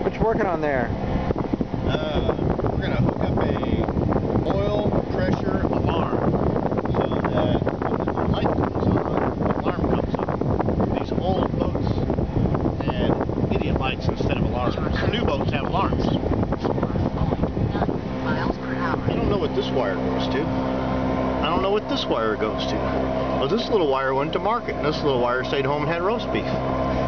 What you working on there? We're going to hook up a oil pressure alarm so that when the light comes on, the alarm comes on. These old boats had idiot lights instead of alarms. New boats have alarms. 4.9 miles per hour. I don't know what this wire goes to. I don't know what this wire goes to. Well, this little wire went to market, and this little wire stayed home and had roast beef.